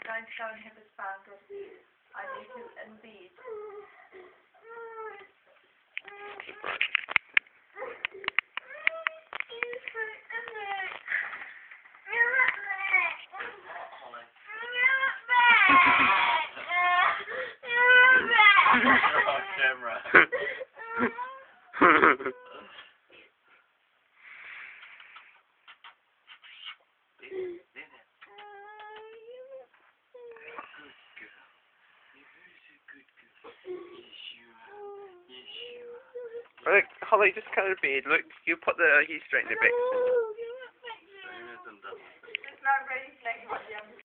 going to go and have a sparkle. I need him in bed. Off camera. Look, Holly, just cut her bed. Look, you put the heat straight in the back.